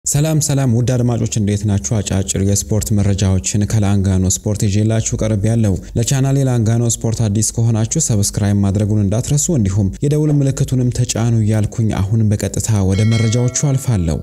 ሰላም ውድ አድማጮች እንዴት ናችሁ? አጫጭር የስፖርት መረጃዎችን ከላንጋኖ ስፖርት ይዤላችሁ ቀርብ ያለው ለቻናሌ ላንጋኖ ስፖርት አዲስ ከሆናችሁ ሰብስክራይብ ማድረጉን እንዳትረሱ እንዲሁም የደውል ምልክቱንም ተጫኑ ያልኩኝ አሁን በቀጥታ ወደ መረጃዎቹ አልፋለሁ።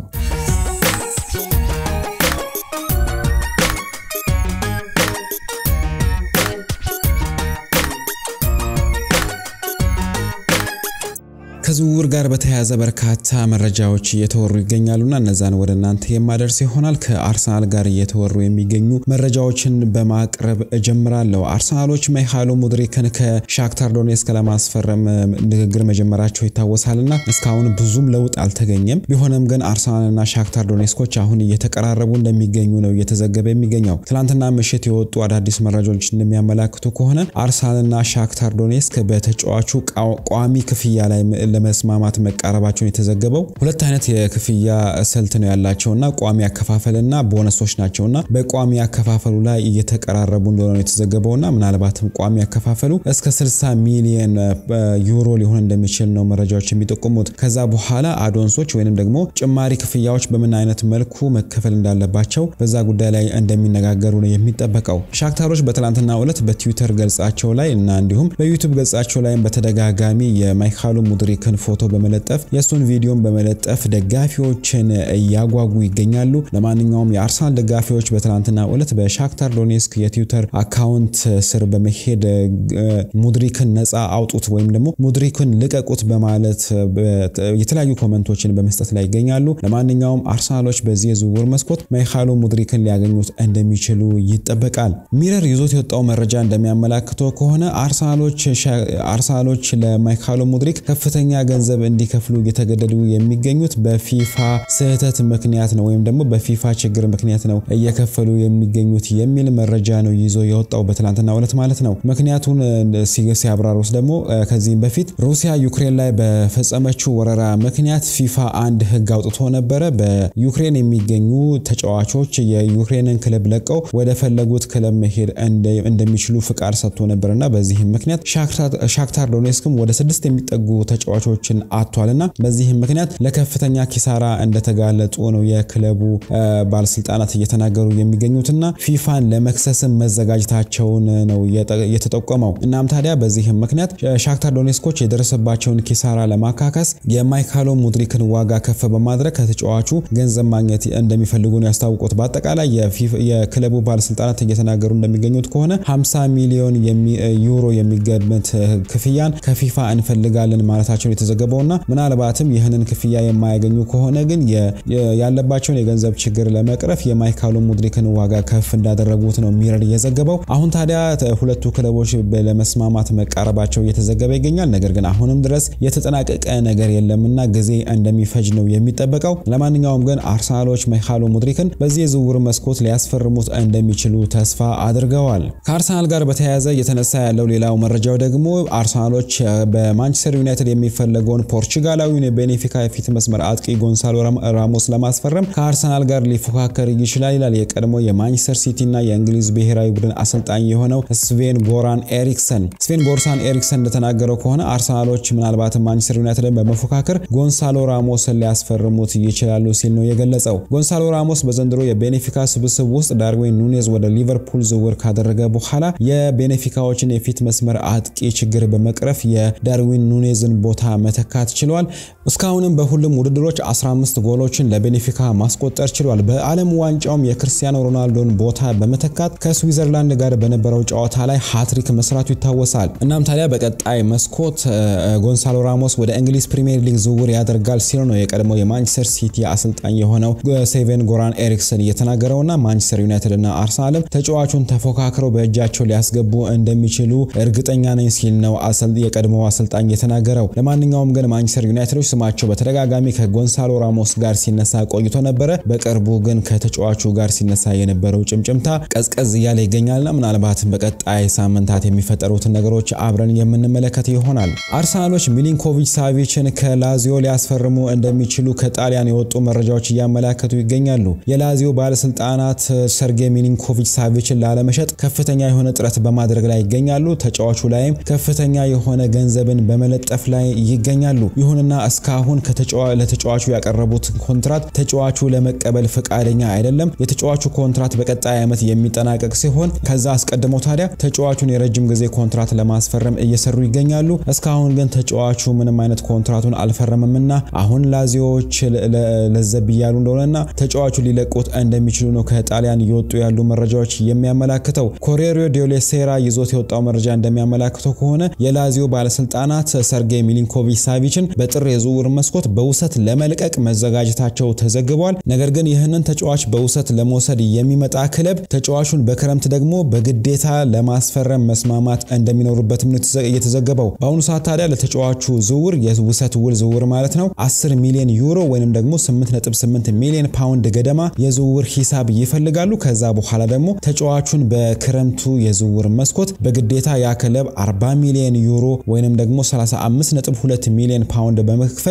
ከዝውውር ጋር በተያያዘ በርካታ መረጃዎች እየተወሩ ይገኛሉና እነዛን ወደ እናንተ የማደርስ ይሆናል። ከአርሰናል ጋር እየተወሩ የሚገኙ መረጃዎችን በማቅረብ እጀምራለሁ። አርሰናሎች ማይካሎ ሙድሪክን ከሻክታር ዶኔስክ ለማስፈረም ንግግር መጀመራቸው ይታወሳልና እስካሁን ብዙም ለውጥ አልተገኘም። ቢሆንም ግን አርሰናልና ሻክታር ዶኔስኮች አሁን እየተቀራረቡ እንደሚገኙ ነው እየተዘገበ የሚገኘው። ትላንትና ምሽት የወጡ አዳዲስ መረጃዎች እንደሚያመላክቱ ከሆነ አርሰናልና ሻክታር ዶኔስክ በተጫዋቹ ቋሚ ክፍያ ላይ ለመስማማት መቃረባቸውን የተዘገበው። ሁለት አይነት የክፍያ ስልት ነው ያላቸውና ቋሚ አከፋፈልና ቦነሶች ናቸውና በቋሚ አከፋፈሉ ላይ እየተቀራረቡ እንደሆነ ነው የተዘገበውና ምናልባትም ቋሚ አከፋፈሉ እስከ 60 ሚሊዮን ዩሮ ሊሆን እንደሚችል ነው መረጃዎች የሚጠቁሙት። ከዛ በኋላ አዶንሶች ወይንም ደግሞ ጭማሪ ክፍያዎች በምን አይነት መልኩ መከፈል እንዳለባቸው በዛ ጉዳይ ላይ እንደሚነጋገሩ ነው የሚጠበቀው። ሻክታሮች በትላንትናው ዕለት በትዊተር ገጻቸው ላይ እና እንዲሁም በዩቲዩብ ገጻቸው ላይ በተደጋጋሚ የማይካሎ ሙድሪክ ፎቶ በመለጠፍ የሱን ቪዲዮን በመለጠፍ ደጋፊዎችን ያጓጉ ይገኛሉ። ለማንኛውም የአርሰናል ደጋፊዎች በትላንትናው ዕለት በሻክታር ዶኔስክ የትዊተር አካውንት ስር በመሄድ ሙድሪክን ነፃ አውጡት ወይም ደግሞ ሙድሪክን ልቀቁት በማለት የተለያዩ ኮሜንቶችን በመስጠት ላይ ይገኛሉ። ለማንኛውም አርሰናሎች በዚህ የዝውውር መስኮት ማይካሎ ሙድሪክን ሊያገኙት እንደሚችሉ ይጠበቃል። ሚረር ይዞት የወጣው መረጃ እንደሚያመላክተው ከሆነ አርሰናሎች ለማይካሎ ሙድሪክ ከፍተኛ ገንዘብ እንዲከፍሉ እየተገደዱ የሚገኙት በፊፋ ስህተት ምክንያት ነው ወይም ደግሞ በፊፋ ችግር ምክንያት ነው እየከፈሉ የሚገኙት የሚል መረጃ ነው ይዞ የወጣው በትላንትናው ዕለት ማለት ነው። ምክንያቱን ሲያብራሩስ ደግሞ ከዚህም በፊት ሩሲያ ዩክሬን ላይ በፈጸመችው ወረራ ምክንያት ፊፋ አንድ ህግ አውጥቶ ነበር። በዩክሬን የሚገኙ ተጫዋቾች የዩክሬንን ክለብ ለቀው ወደ ፈለጉት ክለብ መሄድ እንደሚችሉ ፍቃድ ሰጥቶ ነበርና በዚህም ምክንያት ሻክታር ዶኔስክም ወደ 6 የሚጠጉ ተጫዋቾችን አጥቷልና በዚህም ምክንያት ለከፍተኛ ኪሳራ እንደተጋለጡ ነው የክለቡ ባለስልጣናት እየተናገሩ የሚገኙትና ፊፋን ለመክሰስ መዘጋጀታቸውን ነው የተጠቆመው። እናም ታዲያ በዚህም ምክንያት ሻክታር ዶኔስኮች የደረሰባቸውን ኪሳራ ለማካካስ የማይካሎ ሙድሪክን ዋጋ ከፍ በማድረግ ከተጫዋቹ ገንዘብ ማግኘት እንደሚፈልጉ ነው ያስታወቁት። በአጠቃላይ የክለቡ ባለስልጣናት እየተናገሩ እንደሚገኙት ከሆነ 50 ሚሊዮን ዩሮ የሚገመት ክፍያን ከፊፋ እንፈልጋለን ማለታቸው የተዘገበውና ምናልባትም ይህንን ክፍያ የማያገኙ ከሆነ ግን ያለባቸውን የገንዘብ ችግር ለመቅረፍ የማይካሎ ሙድሪክን ዋጋ ከፍ እንዳደረጉት ነው ሚረር የዘገበው። አሁን ታዲያ ሁለቱ ክለቦች ለመስማማት መቃረባቸው እየተዘገበ ይገኛል። ነገር ግን አሁንም ድረስ የተጠናቀቀ ነገር የለምና ጊዜ እንደሚፈጅ ነው የሚጠበቀው። ለማንኛውም ግን አርሰናሎች ማይካሎ ሙድሪክን በዚህ የዝውውር መስኮት ሊያስፈርሙት እንደሚችሉ ተስፋ አድርገዋል። ከአርሰናል ጋር በተያያዘ የተነሳ ያለው ሌላው መረጃው ደግሞ አርሰናሎች በማንቸስተር ዩናይትድ የሚፈለገውን ፖርቹጋላዊውን የቤኔፊካ የፊት መስመር አጥቂ ጎንሳሎ ራሞስ ለማስፈረም ከአርሰናል ጋር ሊፎካከር ይችላል ይላል የቀድሞ የማንቸስተር ሲቲ እና የእንግሊዝ ብሔራዊ ቡድን አሰልጣኝ የሆነው ስቬን ጎራን ኤሪክሰን እንደተናገረው ከሆነ አርሰናሎች ምናልባት ማንቸስተር ዩናይትድን በመፎካከር ጎንሳሎ ራሞስን ሊያስፈርሙት ይችላሉ ሲል ነው የገለጸው። ጎንሳሎ ራሞስ በዘንድሮ የቤኔፊካ ስብስብ ውስጥ ዳርዊን ኑኔዝ ወደ ሊቨርፑል ዝውውር ካደረገ በኋላ የቤኔፊካዎችን የፊት መስመር አጥቂ ችግር በመቅረፍ የዳርዊን ኑኔዝን ቦታ መተካት ችሏል። እስካሁንም በሁሉም ውድድሮች 15 ጎሎችን ለቤኔፊካ ማስቆጠር ችሏል። በዓለም ዋንጫውም የክርስቲያኖ ሮናልዶን ቦታ በመተካት ከስዊዘርላንድ ጋር በነበረው ጨዋታ ላይ ሃትሪክ መስራቱ ይታወሳል። እናም ታዲያ በቀጣይ መስኮት ጎንሳሎ ራሞስ ወደ እንግሊዝ ፕሪሚየር ሊግ ዝውውር ያደርጋል ሲል ነው የቀድሞ የማንቸስተር ሲቲ አሰልጣኝ የሆነው ስቬን ጎራን ኤሪክሰን የተናገረውና ማንቸስተር ዩናይትድ እና አርሰናልም ተጫዋቹን ተፎካክረው በእጃቸው ሊያስገቡ እንደሚችሉ እርግጠኛ ነኝ ሲል ነው የቀድሞ አሰልጣኝ የተናገረው። ለማንኛውም ግን ማንቸስተር ዩናይትዶች ስማቸው በተደጋጋሚ ከጎንሳሎ ራሞስ ጋር ሲነሳ ቆይቶ ነበር። በቅርቡ ግን ከተጫዋቹ ጋር ሲነሳ የነበረው ጭምጭምታ ቀዝቀዝ ያለ ይገኛልና ምናልባትም በቀጣይ ሳምንታት የሚፈጠሩትን ነገሮች አብረን የምንመለከት ይሆናል። አርሰናሎች ሚሊንኮቪች ሳቪችን ከላዚዮ ሊያስፈርሙ እንደሚችሉ ከጣሊያን የወጡ መረጃዎች እያመላከቱ ይገኛሉ። የላዚዮ ባለስልጣናት ሰርጌ ሚሊንኮቪች ሳቪችን ላለመሸጥ ከፍተኛ የሆነ ጥረት በማድረግ ላይ ይገኛሉ። ተጫዋቹ ላይም ከፍተኛ የሆነ ገንዘብን በመለጠፍ ላይ ይገኛሉ። ይሁንና እስካሁን ለተጫዋቹ ያቀረቡት ኮንትራት ተጫዋቹ ለመቀበል ፈቃደኛ አይደለም። የተጫዋቹ ኮንትራት በቀጣይ ዓመት የሚጠናቀቅ ሲሆን ከዛ አስቀድመው ታዲያ ተጫዋቹን የረጅም ጊዜ ኮንትራት ለማስፈረም እየሰሩ ይገኛሉ። እስካሁን ግን ተጫዋቹ ምንም አይነት ኮንትራቱን አልፈረመምና አሁን ላዚዮዎች ለዘብ ያሉ እንደሆነና ተጫዋቹ ሊለቁት እንደሚችሉ ነው ከጣሊያን እየወጡ ያሉ መረጃዎች የሚያመላክተው። ኮሬሪዮ ዴሎ ሴራ ይዞት የወጣው መረጃ እንደሚያመላክተው ከሆነ የላዚዮ ባለስልጣናት ሰርጌይ ሚሊንኮቪች ሳቪችን በጥር የዝውውር መስኮት በውሰት ለመልቀቅ መዘጋጀታቸው ተዘግቧል። ነገር ግን ይህንን ተጫዋች በውሰት ለመውሰድ የሚመጣ ክለብ ተጫዋቹን በክረምት ደግሞ በግዴታ ለማስፈረም መስማማት እንደሚኖርበትም ነው የተዘገበው። በአሁኑ ሰዓት ታዲያ ለተጫዋቹ ዝውውር የውሰት ውል ዝውውር ማለት ነው 10 ሚሊዮን ዩሮ ወይንም ደግሞ 8.8 ሚሊዮን ፓውንድ ገደማ የዝውውር ሂሳብ ይፈልጋሉ። ከዛ በኋላ ደግሞ ተጫዋቹን በክረምቱ የዝውውር መስኮት በግዴታ ያ ክለብ 40 ሚሊዮን ዩሮ ወይንም ደግሞ 35.2 ሚሊዮን ፓውንድ በመክፈል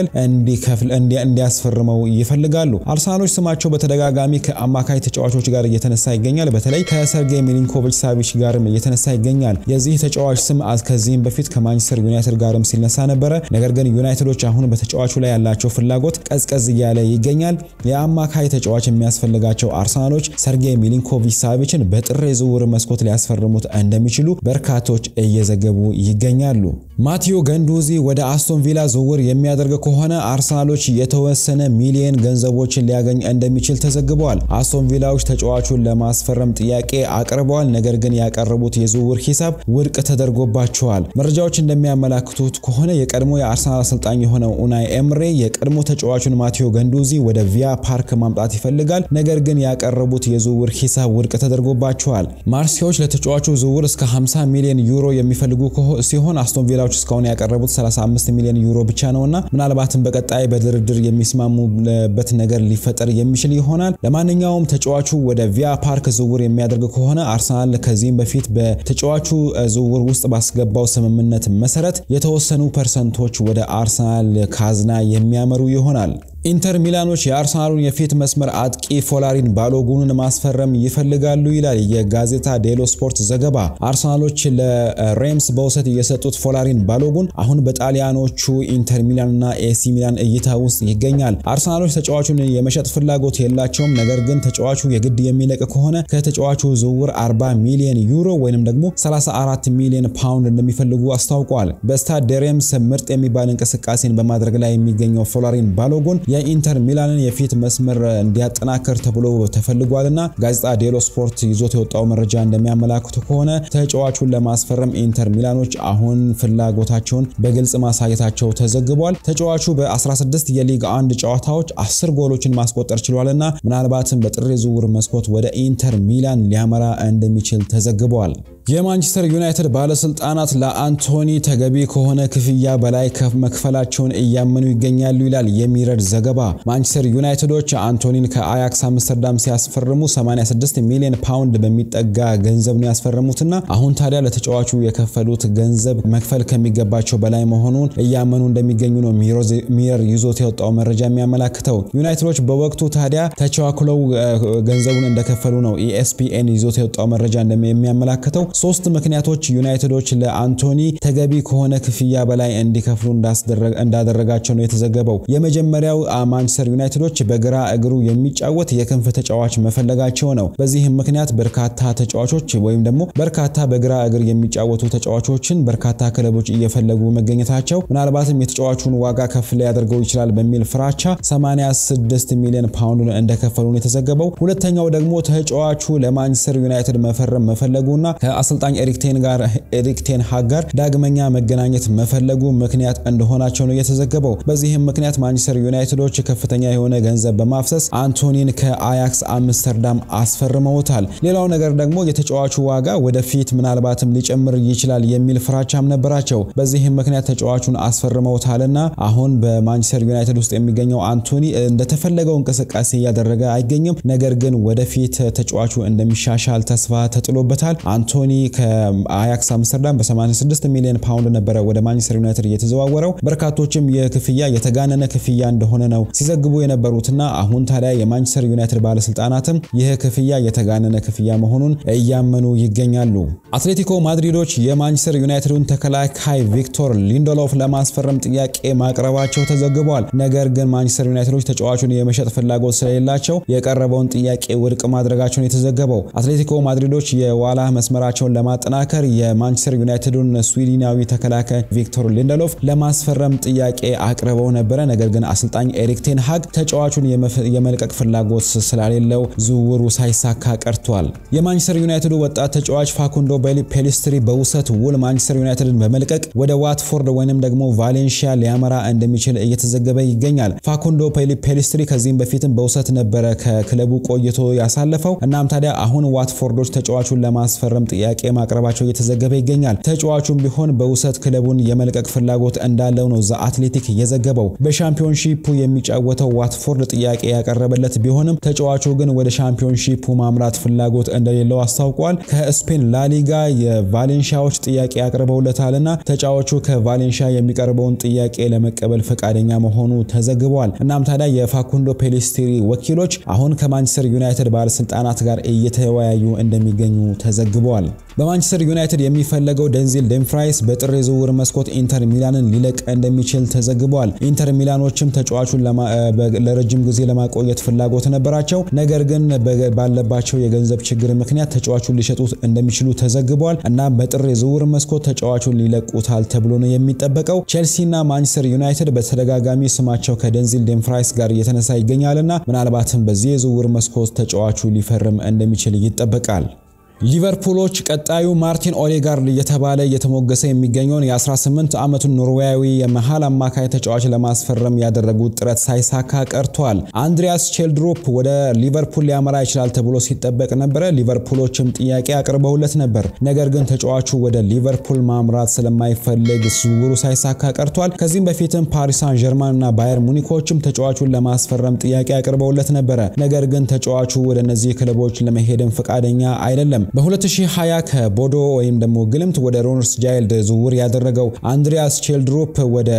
እንዲያስፈርመው ይፈልጋሉ። አርሰናሎች ስማቸው በተደጋጋሚ ከአማካይ ተጫዋቾች ጋር እየተነሳ ይገኛል። በተለይ ከሰርጌይ ሚሊንኮቪች ሳቪች ጋርም እየተነሳ ይገኛል። የዚህ ተጫዋች ስም ከዚህም በፊት ከማንቸስተር ዩናይትድ ጋርም ሲነሳ ነበረ። ነገር ግን ዩናይትዶች አሁን በተጫዋቹ ላይ ያላቸው ፍላጎት ቀዝቀዝ እያለ ይገኛል። የአማካይ ተጫዋች የሚያስፈልጋቸው አርሰናሎች ሰርጌይ ሚሊንኮቪች ሳቪችን በጥር የዝውውር መስኮት ሊያስፈርሙት እንደሚችሉ በርካቶች እየዘገቡ ይገኛሉ። ማቲዮ ገንዱዚ ወደ አስቶን ቪላ ዝውውር የሚያደርግ ከሆነ አርሰናሎች የተወሰነ ሚሊዮን ገንዘቦችን ሊያገኝ እንደሚችል ተዘግቧል። አስቶን ቪላዎች ተጫዋቹን ለማስፈረም ጥያቄ አቅርበዋል። ነገር ግን ያቀረቡት የዝውውር ሂሳብ ውድቅ ተደርጎባቸዋል። መረጃዎች እንደሚያመላክቱት ከሆነ የቀድሞ የአርሰናል አሰልጣኝ የሆነው ኡናይ ኤምሬ የቀድሞ ተጫዋቹን ማቲዮ ገንዱዚ ወደ ቪያ ፓርክ ማምጣት ይፈልጋል። ነገር ግን ያቀረቡት የዝውውር ሂሳብ ውድቅ ተደርጎባቸዋል። ማርሴዎች ለተጫዋቹ ዝውውር እስከ 50 ሚሊዮን ዩሮ የሚፈልጉ ሲሆን አስቶን ቪላዎች እስካሁን ያቀረቡት 35 ሚሊዮን ዩሮ ብቻ ነውና ምናልባትም በቀጣይ በድርድር የሚስማሙበት ነገር ሊፈጠር የሚችል ይሆናል። ለማንኛውም ተጫዋቹ ወደ ቪያ ፓርክ ዝውውር የሚያደርግ ከሆነ አርሰናል ከዚህም በፊት በተጫዋቹ ዝውውር ውስጥ ባስገባው ስምምነት መሰረት የተወሰኑ ፐርሰንቶች ወደ አርሰናል ካዝና የሚያመሩ ይሆናል። ኢንተር ሚላኖች የአርሰናሉን የፊት መስመር አጥቂ ፎላሪን ባሎጉንን ማስፈረም ይፈልጋሉ ይላል የጋዜጣ ዴሎ ስፖርት ዘገባ። አርሰናሎች ለሬምስ በውሰት የሰጡት ፎላሪን ባሎጉን አሁን በጣሊያኖቹ ኢንተር ሚላንና ኤሲ ሚላን እይታ ውስጥ ይገኛል። አርሰናሎች ተጫዋቹን የመሸጥ ፍላጎት የላቸውም። ነገር ግን ተጫዋቹ የግድ የሚለቅ ከሆነ ከተጫዋቹ ዝውውር 40 ሚሊዮን ዩሮ ወይንም ደግሞ 34 ሚሊዮን ፓውንድ እንደሚፈልጉ አስታውቋል። በስታድ ደ ሬምስ ምርጥ የሚባል እንቅስቃሴን በማድረግ ላይ የሚገኘው ፎላሪን ባሎጉን የኢንተር ሚላንን የፊት መስመር እንዲያጠናክር ተብሎ ተፈልጓልና ጋዜጣ ዴሎ ስፖርት ይዞት የወጣው መረጃ እንደሚያመላክቱ ከሆነ ተጫዋቹን ለማስፈረም ኢንተር ሚላኖች አሁን ፍላጎታቸውን በግልጽ ማሳየታቸው ተዘግቧል። ተጫዋቹ በ16 የሊግ 1 ጨዋታዎች 10 ጎሎችን ማስቆጠር ችሏልና ምናልባትም በጥር ዝውውር መስኮት ወደ ኢንተር ሚላን ሊያመራ እንደሚችል ተዘግቧል። የማንቸስተር ዩናይትድ ባለስልጣናት ለአንቶኒ ተገቢ ከሆነ ክፍያ በላይ መክፈላቸውን እያመኑ ይገኛሉ ይላል የሚረድ ዘገባ። ማንቸስተር ዩናይትዶች አንቶኒን ከአያክስ አምስተርዳም ሲያስፈርሙ 86 ሚሊዮን ፓውንድ በሚጠጋ ገንዘብ ነው ያስፈረሙትና አሁን ታዲያ ለተጫዋቹ የከፈሉት ገንዘብ መክፈል ከሚገባቸው በላይ መሆኑን እያመኑ እንደሚገኙ ነው ሚረር ይዞት የወጣው መረጃ የሚያመላክተው። ዩናይትዶች በወቅቱ ታዲያ ተቻኩለው ገንዘቡን እንደከፈሉ ነው ESPN ይዞት የወጣው መረጃ እንደሚያመላክተው። ሶስት ምክንያቶች ዩናይትዶች ለአንቶኒ ተገቢ ከሆነ ክፍያ በላይ እንዲከፍሉ እንዳደረጋቸው ነው የተዘገበው። የመጀመሪያው ማንቸስተር ዩናይትዶች በግራ እግሩ የሚጫወት የክንፍ ተጫዋች መፈለጋቸው ነው። በዚህም ምክንያት በርካታ ተጫዋቾች ወይም ደግሞ በርካታ በግራ እግር የሚጫወቱ ተጫዋቾችን በርካታ ክለቦች እየፈለጉ መገኘታቸው ምናልባትም የተጫዋቹን ዋጋ ከፍ ሊያደርገው ይችላል በሚል ፍራቻ 86 ሚሊዮን ፓውንድ እንደከፈሉ ነው የተዘገበው። ሁለተኛው ደግሞ ተጫዋቹ ለማንቸስተር ዩናይትድ መፈረም መፈለጉና አሰልጣኝ ኤሪክ ቴን ሃግ ጋር ዳግመኛ መገናኘት መፈለጉ ምክንያት እንደሆናቸው ነው የተዘገበው። በዚህም ምክንያት ማንቸስተር ዩናይትዶች ከፍተኛ የሆነ ገንዘብ በማፍሰስ አንቶኒን ከአያክስ አምስተርዳም አስፈርመውታል። ሌላው ነገር ደግሞ የተጫዋቹ ዋጋ ወደፊት ምናልባትም ሊጨምር ይችላል የሚል ፍራቻም ነበራቸው። በዚህም ምክንያት ተጫዋቹን አስፈርመውታልና አሁን በማንቸስተር ዩናይትድ ውስጥ የሚገኘው አንቶኒ እንደተፈለገው እንቅስቃሴ ያደረገ አይገኝም። ነገር ግን ወደፊት ተጫዋቹ እንደሚሻሻል ተስፋ ተጥሎበታል። አንቶኒ ከአያክስ አምስተርዳም በ86 ሚሊዮን ፓውንድ ነበረ ወደ ማንቸስተር ዩናይትድ የተዘዋወረው። በርካቶችም የክፍያ የተጋነነ ክፍያ እንደሆነ ነው ሲዘግቡ የነበሩትና አሁን ታዲያ የማንቸስተር ዩናይትድ ባለስልጣናትም ይህ ክፍያ የተጋነነ ክፍያ መሆኑን እያመኑ ይገኛሉ። አትሌቲኮ ማድሪዶች የማንቸስተር ዩናይትድን ተከላካይ ቪክቶር ሊንደሎፍ ለማስፈረም ጥያቄ ማቅረባቸው ተዘግቧል። ነገር ግን ማንቸስተር ዩናይትዶች ተጫዋቹን የመሸጥ ፍላጎት ስለሌላቸው የቀረበውን ጥያቄ ውድቅ ማድረጋቸውን የተዘገበው። አትሌቲኮ ማድሪዶች የዋላ መስመራቸውን ለማጠናከር የማንቸስተር ዩናይትድን ስዊድናዊ ተከላካይ ቪክቶር ሊንደሎፍ ለማስፈረም ጥያቄ አቅርበው ነበር። ነገር ግን አሰልጣኝ ኤሪክ ቴን ሃግ ተጫዋቹን የመልቀቅ ፍላጎት ስላሌለው ዝውውሩ ሳይሳካ ቀርቷል። የማንቸስተር ዩናይትድ ወጣት ተጫዋች ፋኩንዶ ፔሊስትሪ በውሰት ውል ማንቸስተር ዩናይትድን በመልቀቅ ወደ ዋትፎርድ ወይንም ደግሞ ቫሌንሺያ ሊያመራ እንደሚችል እየተዘገበ ይገኛል። ፋኩንዶ ፔሊስትሪ ከዚህም በፊትም በውሰት ነበረ ከክለቡ ቆይቶ ያሳለፈው። እናም ታዲያ አሁን ዋትፎርዶች ተጫዋቹን ለማስፈረም ጥያቄ ማቅረባቸው እየተዘገበ ይገኛል። ተጫዋቹም ቢሆን በውሰት ክለቡን የመልቀቅ ፍላጎት እንዳለው ነው ዘ አትሌቲክ የዘገበው። በሻምፒዮንሺፑ የሚጫወተው ዋትፎርድ ጥያቄ ያቀረበለት ቢሆንም ተጫዋቹ ግን ወደ ሻምፒዮንሺፑ ማምራት ፍላጎት እንደሌለው አስታውቋል። ከስፔን ላሊጋ የቫሌንሺያዎች ጥያቄ ያቀርበውለታልና ተጫዋቹ ከቫሌንሺያ የሚቀርበውን ጥያቄ ለመቀበል ፈቃደኛ መሆኑ ተዘግቧል። እናም ታዲያ የፋኩንዶ ፔሊስትሪ ወኪሎች አሁን ከማንቸስተር ዩናይትድ ባለስልጣናት ጋር እየተወያዩ እንደሚገኙ ተዘግቧል። በማንቸስተር ዩናይትድ የሚፈለገው ደንዚል ደምፍራይስ በጥር የዝውውር መስኮት ኢንተር ሚላንን ሊለቅ እንደሚችል ተዘግቧል። ኢንተር ሚላኖችም ተጫዋቹን ለረጅም ጊዜ ለማቆየት ፍላጎት ነበራቸው። ነገር ግን ባለባቸው የገንዘብ ችግር ምክንያት ተጫዋቹን ሊሸጡት እንደሚችሉ ተዘግቧል እና በጥር የዝውውር መስኮት ተጫዋቹን ሊለቁታል ተብሎ ነው የሚጠበቀው። ቼልሲና ማንቸስተር ዩናይትድ በተደጋጋሚ ስማቸው ከደንዚል ደምፍራይስ ጋር እየተነሳ ይገኛልና ምናልባትም በዚህ የዝውውር መስኮት ተጫዋቹ ሊፈርም እንደሚችል ይጠበቃል። ሊቨርፑሎች ቀጣዩ ማርቲን ኦዴጋርድ እየተባለ እየተሞገሰ የሚገኘውን የ18 ዓመቱን ኖርዌያዊ የመሃል አማካይ ተጫዋች ለማስፈረም ያደረጉት ጥረት ሳይሳካ ቀርቷል። አንድሪያስ ቼልድሮፕ ወደ ሊቨርፑል ሊያመራ ይችላል ተብሎ ሲጠበቅ ነበር። ሊቨርፑሎችም ጥያቄ አቅርበውለት ነበር። ነገር ግን ተጫዋቹ ወደ ሊቨርፑል ማምራት ስለማይፈልግ ዝውውሩ ሳይሳካ ቀርቷል። ከዚህም በፊትም ፓሪስ ሳን ጀርማን እና ባየር ሙኒኮችም ተጫዋቹን ለማስፈረም ጥያቄ አቅርበውለት ነበር። ነገር ግን ተጫዋቹ ወደ እነዚህ ክለቦች ለመሄድም ፈቃደኛ አይደለም። በ2020 ከቦዶ ወይም ደግሞ ግልምት ወደ ኖርዝጃይልድ ዝውውር ያደረገው አንድሪያስ ቼልድሮፕ ወደ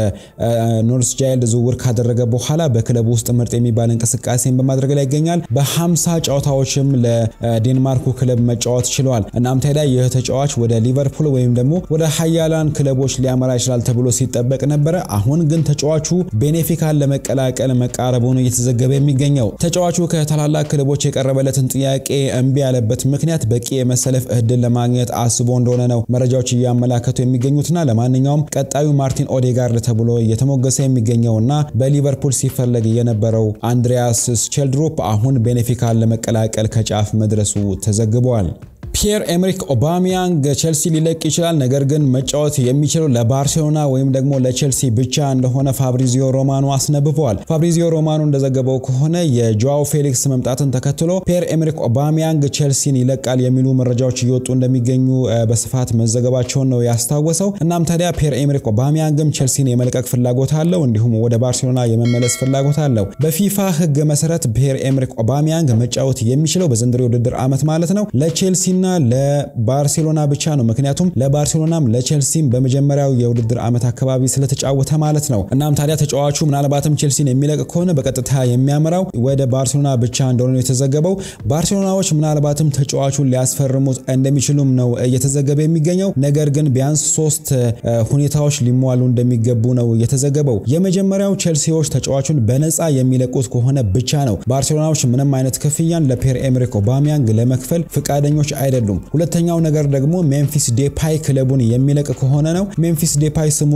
ኖርዝጃይልድ ዝውውር ካደረገ በኋላ በክለቡ ውስጥ ምርጥ የሚባል እንቅስቃሴን በማድረግ ላይ ይገኛል። በ50 ጨዋታዎችም ለዴንማርኩ ክለብ መጫወት ችሏል። እናም ታዲያ ይህ ተጫዋች ወደ ሊቨርፑል ወይም ደግሞ ወደ ሃያላን ክለቦች ሊያመራ ይችላል ተብሎ ሲጠበቅ ነበር። አሁን ግን ተጫዋቹ ቤኔፊካን ለመቀላቀል መቃረቡ ነው እየተዘገበ የሚገኘው። ተጫዋቹ ከታላላቅ ክለቦች የቀረበለትን ጥያቄ እምቢ ያለበት ምክንያት በቂ የመሰለፍ እድል ለማግኘት አስቦ እንደሆነ ነው መረጃዎች እያመላከቱ የሚገኙትና ለማንኛውም ቀጣዩ ማርቲን ኦዴጋርድ ተብሎ እየተሞገሰ የሚገኘውና በሊቨርፑል ሲፈለግ የነበረው አንድሪያስ ቼልድሮፕ አሁን ቤኔፊካን ለመቀላቀል ከጫፍ መድረሱ ተዘግቧል። ፒየር ኤምሪክ ኦባሚያንግ ቼልሲ ሊለቅ ይችላል። ነገር ግን መጫወት የሚችለው ለባርሴሎና ወይም ደግሞ ለቼልሲ ብቻ እንደሆነ ፋብሪዚዮ ሮማኖ አስነብቧል። ፋብሪዚዮ ሮማኖ እንደዘገበው ከሆነ የጆአው ፌሊክስ መምጣትን ተከትሎ ፒየር ኤምሪክ ኦባሚያንግ ቼልሲን ይለቃል የሚሉ መረጃዎች እየወጡ እንደሚገኙ በስፋት መዘገባቸውን ነው ያስታወሰው። እናም ታዲያ ፒየር ኤምሪክ ኦባሚያንግም ቼልሲን የመልቀቅ ፍላጎት አለው፣ እንዲሁም ወደ ባርሴሎና የመመለስ ፍላጎት አለው። በፊፋ ሕግ መሰረት ፒየር ኤምሪክ ኦባሚያንግ መጫወት የሚችለው በዘንድሮው የውድድር ዓመት ማለት ነው ለቼልሲና ለባርሴሎና ብቻ ነው። ምክንያቱም ለባርሴሎናም ለቼልሲም በመጀመሪያው የውድድር ዓመት አካባቢ ስለተጫወተ ማለት ነው። እናም ታዲያ ተጫዋቹ ምናልባትም ቼልሲን የሚለቅ ከሆነ በቀጥታ የሚያመራው ወደ ባርሴሎና ብቻ እንደሆነ የተዘገበው። ባርሴሎናዎች ምናልባትም ተጫዋቹን ሊያስፈርሙት እንደሚችሉም ነው እየተዘገበ የሚገኘው። ነገር ግን ቢያንስ 3 ሁኔታዎች ሊሟሉ እንደሚገቡ ነው የተዘገበው። የመጀመሪያው ቼልሲዎች ተጫዋቹን በነፃ የሚለቁት ከሆነ ብቻ ነው። ባርሴሎናዎች ምንም አይነት ክፍያን ለፒየር ኤምሪክ ኦባሚያንግ ለመክፈል ፍቃደኞች አይደሉም። ሁለተኛው ነገር ደግሞ ሜምፊስ ዴፓይ ክለቡን የሚለቅ ከሆነ ነው። ሜምፊስ ዴፓይ ስሙ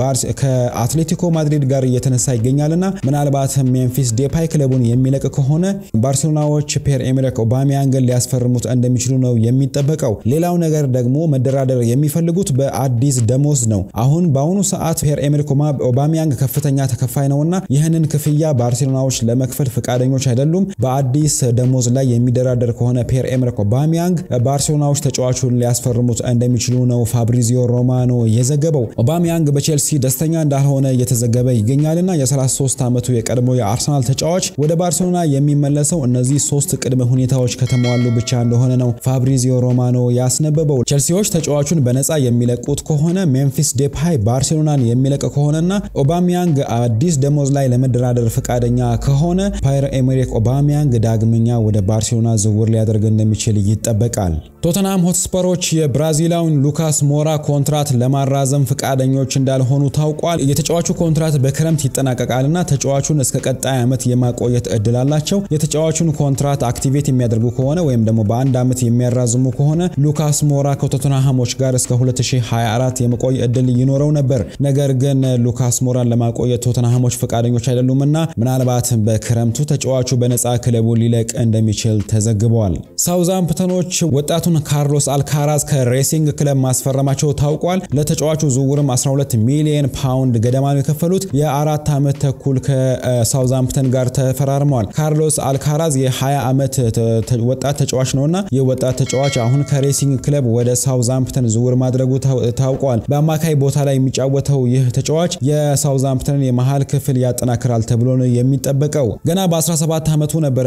ከአትሌቲኮ ማድሪድ ጋር እየተነሳ ይገኛልና ምናልባት ሜምፊስ ዴፓይ ክለቡን የሚለቅ ከሆነ ባርሴሎናዎች ፒየር ኤምሪክ ኦባሚያንግን ሊያስፈርሙት እንደሚችሉ ነው የሚጠበቀው። ሌላው ነገር ደግሞ መደራደር የሚፈልጉት በአዲስ ደሞዝ ነው። በአሁኑ ሰዓት ፒየር ኤምሪክ ኦባሚያንግ ከፍተኛ ተከፋይ ነውና ይህንን ክፍያ ባርሴሎናዎች ለመክፈል ፍቃደኞች አይደሉም። በአዲስ ደሞዝ ላይ የሚደራደር ከሆነ ፒየር ኤምሪክ ኦባሚያንግ ባርሴሎናዎች ተጫዋቹን ሊያስፈርሙት እንደሚችሉ ነው ፋብሪዚዮ ሮማኖ የዘገበው። ኦባሚያንግ በቼልሲ ደስተኛ እንዳልሆነ እየተዘገበ ይገኛልና የ33 ዓመቱ የቀድሞ የአርሰናል ተጫዋች ወደ ባርሴሎና የሚመለሰው እነዚህ 3 ቅድመ ሁኔታዎች ከተሟሉ ብቻ እንደሆነ ነው ፋብሪዚዮ ሮማኖ ያስነበበው። ቼልሲዎች ተጫዋቹን በነፃ የሚለቁት ከሆነ ሜምፊስ ዴፓይ ባርሴሎናን የሚለቅ ከሆነና ኦባሚያንግ አዲስ ደሞዝ ላይ ለመደራደር ፈቃደኛ ከሆነ ፓየር ኤሜሪክ ኦባሚያንግ ዳግመኛ ወደ ባርሴሎና ዝውውር ሊያደርግ እንደሚችል ይጠበቃል። ቶተንሃም ሆትስፐሮች የብራዚላዊን ሉካስ ሞራ ኮንትራት ለማራዘም ፈቃደኞች እንዳልሆኑ ታውቋል። የተጫዋቹ ኮንትራት በክረምት ይጠናቀቃልና ተጫዋቹን እስከ ቀጣይ ዓመት የማቆየት እድል አላቸው። የተጫዋቹን ኮንትራት አክቲቬት የሚያደርጉ ከሆነ ወይም ደግሞ በአንድ ዓመት የሚያራዝሙ ከሆነ ሉካስ ሞራ ከቶተንሃሞች ጋር እስከ 2024 የመቆይ እድል ይኖረው ነበር። ነገር ግን ሉካስ ሞራን ለማቆየት ቶተንሃሞች ፈቃደኞች አይደሉምና ምናልባት በክረምቱ ተጫዋቹ በነፃ ክለቡ ሊለቅ እንደሚችል ተዘግቧል። ሳውዛምፕተኖች ወጣቱን ካርሎስ አልካራዝ ከሬሲንግ ክለብ ማስፈረማቸው ታውቋል። ለተጫዋቹ ዝውውርም 12 ሚሊዮን ፓውንድ ገደማ ነው የከፈሉት። የ4 ዓመት ተኩል ከሳውዛምፕተን ጋር ተፈራርመዋል። ካርሎስ አልካራዝ የ20 ዓመት ወጣት ተጫዋች ነውና የወጣት ተጫዋች አሁን ከሬሲንግ ክለብ ወደ ሳውዛምፕተን ዝውውር ማድረጉ ታውቋል። በአማካይ ቦታ ላይ የሚጫወተው ይህ ተጫዋች የሳውዛምፕተንን የመሃል ክፍል ያጠናክራል ተብሎ ነው የሚጠበቀው። ገና በ17 ዓመቱ ነበረ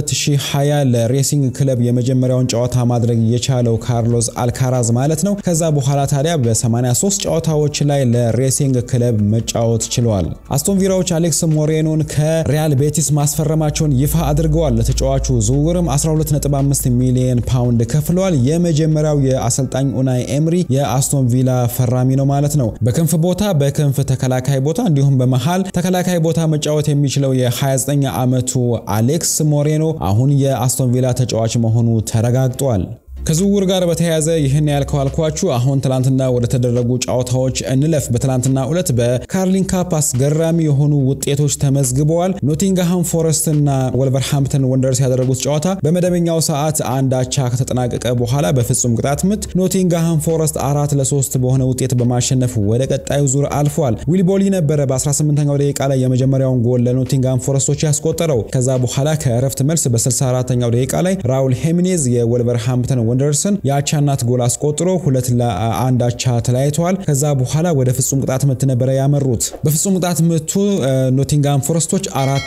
በ2020 ለሬሲንግ ክለብ የመጀመሪያውን ጨዋታ ማድረግ የቻለው ካርሎስ አልካራዝ ማለት ነው። ከዛ በኋላ ታዲያ በ83 ጨዋታዎች ላይ ለሬሲንግ ክለብ መጫወት ችሏል። አስቶን ቪላዎች አሌክስ ሞሬኖን ከሪያል ቤቲስ ማስፈረማቸውን ይፋ አድርገዋል። ለተጫዋቹ ዝውውርም 12.5 ሚሊዮን ፓውንድ ከፍለዋል። የመጀመሪያው የአሰልጣኝ ኡናይ ኤምሪ የአስቶን ቪላ ፈራሚ ነው ማለት ነው። በክንፍ ቦታ፣ በክንፍ ተከላካይ ቦታ እንዲሁም በመሃል ተከላካይ ቦታ መጫወት የሚችለው የ29 ዓመቱ አሌክስ ሞሬኖ አሁን የአስቶን ቪላ ተጫዋች መሆኑ ተረጋግጧል። ከዝውውር ጋር በተያያዘ ይህን ያልኳችሁ አሁን ትላንትና ወደ ተደረጉ ጨዋታዎች እንለፍ። በትላንትና ዕለት በካርሊንግ ካፕ አስገራሚ የሆኑ ውጤቶች ተመዝግበዋል። ኖቲንግሃም ፎረስት እና ወልቨርሃምፕተን ወንደርስ ያደረጉት ጨዋታ በመደበኛው ሰዓት አንድ አቻ ከተጠናቀቀ በኋላ በፍጹም ቅጣት ምት ኖቲንግሃም ፎረስት 4-3 በሆነ ውጤት በማሸነፍ ወደ ቀጣዩ ዙር አልፏል። ዊል ቦሊ ነበረ በ18ኛው ደቂቃ ላይ የመጀመሪያውን ጎል ለኖቲንግሃም ፎረስቶች ያስቆጠረው። ከዛ በኋላ ከእረፍት መልስ በ64ኛው ደቂቃ ላይ ራውል ሄሚኔዝ የወልቨርሃምፕተን ወንደርስን የአቻናት ጎል አስቆጥሮ 2-1 አቻ ተለያይተዋል። ከዛ በኋላ ወደ ፍጹም ቅጣት ምት ነበረ ያመሩት። በፍጹም ቅጣት ምቱ ኖቲንግሃም ፎረስቶች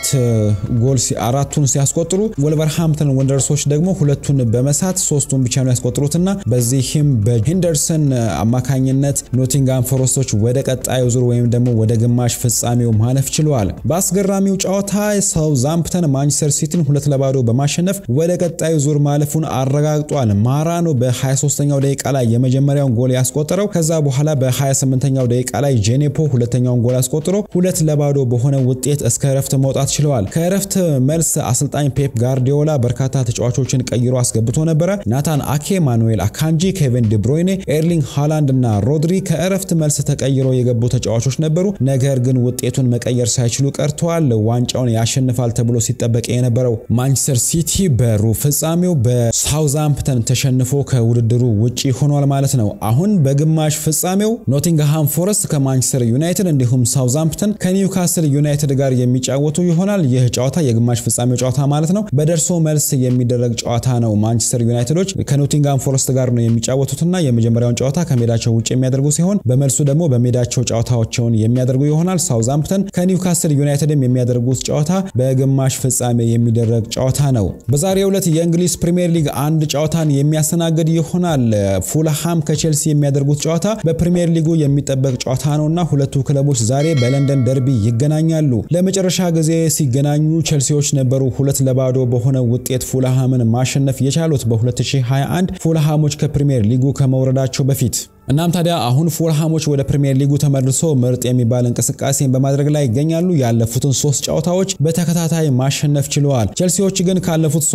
አራቱን ሲያስቆጥሩ ወልቨርሃምፕተን ወንደርሶች ደግሞ 2ቱን በመሳት 3ቱን ብቻ ነው ያስቆጥሩትና በዚህም በሄንደርሰን አማካኝነት ኖቲንግሃም ፎረስቶች ወደ ቀጣዩ ዙር ወይም ደግሞ ወደ ግማሽ ፍጻሜው ማለፍ ችለዋል። በአስገራሚው ጨዋታ ሳውዛምፕተን ማንቸስተር ሲቲን 2-0 በማሸነፍ ወደ ቀጣዩ ዙር ማለፉን አረጋግጧል። ማራኖ በ23ኛው ደቂቃ ላይ የመጀመሪያውን ጎል ያስቆጠረው። ከዛ በኋላ በ28ኛው ደቂቃ ላይ ጄኔፖ ሁለተኛውን ጎል አስቆጥሮ 2-0 በሆነ ውጤት እስከ እረፍት መውጣት ችለዋል። ከእረፍት መልስ አሰልጣኝ ፔፕ ጋርዲዮላ በርካታ ተጫዋቾችን ቀይሮ አስገብቶ ነበረ። ናታን አኬ፣ ማኑኤል አካንጂ፣ ኬቪን ዲ ብሩይኔ፣ ኤርሊንግ ሃላንድ እና ሮድሪ ከእረፍት መልስ ተቀይሮ የገቡ ተጫዋቾች ነበሩ። ነገር ግን ውጤቱን መቀየር ሳይችሉ ቀርተዋል። ዋንጫውን ያሸንፋል ተብሎ ሲጠበቅ የነበረው ማንቸስተር ሲቲ በሩብ ፍጻሜው በሳውዛምፕተን ተሸንፎ ከውድድሩ ውጪ ሆኗል ማለት ነው። አሁን በግማሽ ፍጻሜው ኖቲንግሃም ፎረስት ከማንቸስተር ዩናይትድ እንዲሁም ሳውዛምፕተን ከኒውካስል ዩናይትድ ጋር የሚጫወቱ ይሆናል። ይህ ጨዋታ የግማሽ ፍጻሜው ጨዋታ ማለት ነው። በደርሶ መልስ የሚደረግ ጨዋታ ነው። ማንቸስተር ዩናይትዶች ከኖቲንግሃም ፎረስት ጋር ነው የሚጫወቱትና የመጀመሪያውን ጨዋታ ከሜዳቸው ውጪ የሚያደርጉ ሲሆን በመልሱ ደግሞ በሜዳቸው ጨዋታዎችን የሚያደርጉ ይሆናል። ሳውዛምፕተን ከኒውካስል ዩናይትድም የሚያደርጉት ጨዋታ በግማሽ ፍጻሜ የሚደረግ ጨዋታ ነው። በዛሬው ዕለት የእንግሊዝ ፕሪሚየር ሊግ አንድ ጨዋታን የሚያስተናግድ ይሆናል። ፉልሃም ከቼልሲ የሚያደርጉት ጨዋታ በፕሪሚየር ሊጉ የሚጠበቅ ጨዋታ ነውና ሁለቱ ክለቦች ዛሬ በለንደን ደርቢ ይገናኛሉ። ለመጨረሻ ጊዜ ሲገናኙ ቼልሲዎች ነበሩ 2-0 በሆነ ውጤት ፉልሃምን ማሸነፍ የቻሉት በ2021 ፉልሃሞች ከፕሪሚየር ሊጉ ከመውረዳቸው በፊት። እናም ታዲያ አሁን ፉልሃሞች ወደ ፕሪሚየር ሊጉ ተመልሶ ምርጥ የሚባል እንቅስቃሴን በማድረግ ላይ ይገኛሉ። ያለፉትን 3 ጨዋታዎች በተከታታይ ማሸነፍ ችለዋል። ቼልሲዎች ግን ካለፉት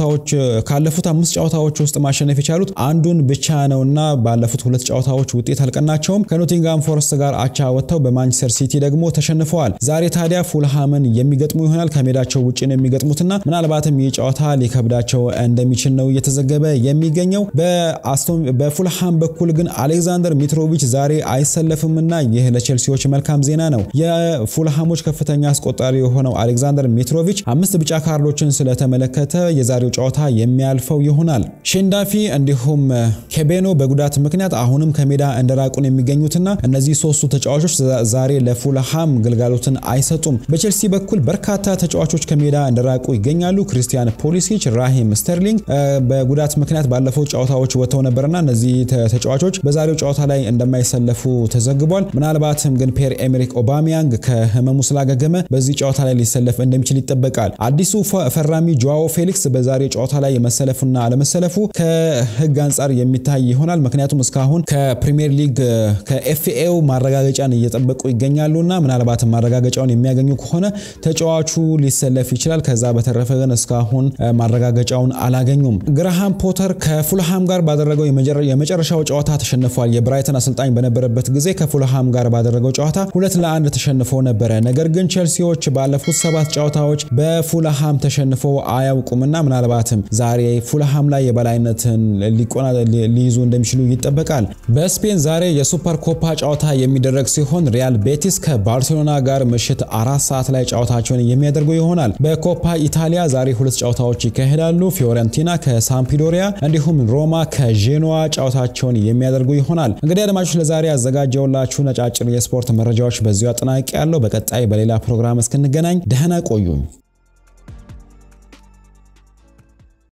5 ጨዋታዎች ውስጥ ማሸነፍ የቻሉት አንዱን ብቻ ነውና ባለፉት 2 ጨዋታዎች ውጤት አልቀናቸውም። ከኖቲንግሃም ፎረስት ጋር አቻ ወጥተው በማንቸስተር ሲቲ ደግሞ ተሸንፈዋል። ዛሬ ታዲያ ፉልሃምን የሚገጥሙ ይሆናል። ከሜዳቸው ውጪ ነው የሚገጥሙትና ምናልባትም ይህ ጨዋታ ሊከብዳቸው እንደሚችል ነው እየተዘገበ የሚገኘው። በፉልሃም በኩል ግን አሌክሳንደር ሚትሮቪች ዛሬ አይሰለፍምና ይህ ለቼልሲዎች መልካም ዜና ነው። የፉልሃሞች ከፍተኛ አስቆጣሪ የሆነው አሌክሳንደር ሚትሮቪች 5 ቢጫ ካርዶችን ስለተመለከተ የዛሬው ጨዋታ የሚያልፈው ይሆናል። ሼንዳፊ እንዲሁም ኬቤኖ በጉዳት ምክንያት አሁንም ከሜዳ እንደራቁን የሚገኙትና እነዚህ ሶስቱ ተጫዋቾች ዛሬ ለፉልሃም ግልጋሎትን አይሰጡም። በቼልሲ በኩል በርካታ ተጫዋቾች ከሜዳ እንደራቁ ይገኛሉ። ክሪስቲያን ፖሊሲች፣ ራሂም ስተርሊንግ በጉዳት ምክንያት ባለፈው ጨዋታዎች ወጥተው ነበርና እነዚህ ተጫዋቾች በዛሬው ጨዋታ ላይ እንደማይሰለፉ ተዘግቧል። ምናልባትም ግን ፒየር ኤሜሪክ ኦባሚያንግ ከህመሙ ስላገገመ በዚህ ጨዋታ ላይ ሊሰለፍ እንደሚችል ይጠበቃል። አዲሱ ፈራሚ ጆአዎ ፌሊክስ በዛሬው ጨዋታ ላይ መሰለፉና አለመሰለፉ ከህግ አንፃር የሚታይ ይሆናል። ምክንያቱም እስካሁን ከፕሪሚየር ሊግ ከኤፍኤው ማረጋገጫን እየጠበቁ ይገኛሉና ምናልባትም ማረጋገጫውን የሚያገኙ ከሆነ ተጫዋቹ ሊሰለፍ ይችላል። ከዛ በተረፈ ግን እስካሁን ማረጋገጫውን አላገኙም። ግራሃም ፖተር ከፉልሃም ጋር ባደረገው የመጨረሻው ጨዋታ ተሸንፏል። የብራይተን አሰልጣኝ በነበረበት ጊዜ ከፉልሃም ጋር ባደረገው ጨዋታ 2-1 ተሸንፎ ነበር። ነገር ግን ቼልሲዎች ባለፉት 7 ጨዋታዎች በፉልሃም ተሸንፈው አያውቁምና ምናልባትም ዛሬ ፉልሃም ላይ የበላይነትን ሊይዙ እንደሚችሉ ይጠበቃል። በስፔን ዛሬ የሱፐር ኮፓ ጨዋታ የሚደረግ ሲሆን ሪያል ቤቲስ ከባርሴሎና ጋር ምሽት 4 ሰዓት ላይ ጨዋታቸውን የሚያደርጉ ይሆናል። በኮፓ ኢታሊያ ዛሬ 2 ጨዋታዎች ይካሄዳሉ። ፊዮረንቲና ከሳምፒዶሪያ እንዲሁም ሮማ ከጄኖዋ ጨዋታቸውን የሚያደርጉ ይሆናል። እንግዲህ አድማጮች ለዛሬ ያዘጋጀውላችሁ ነጫጭር የስፖርት መረጃዎች በዚሁ አጠናቅቄያለሁ። በቀጣይ በሌላ ፕሮግራም እስክንገናኝ ደህና ቆዩኝ።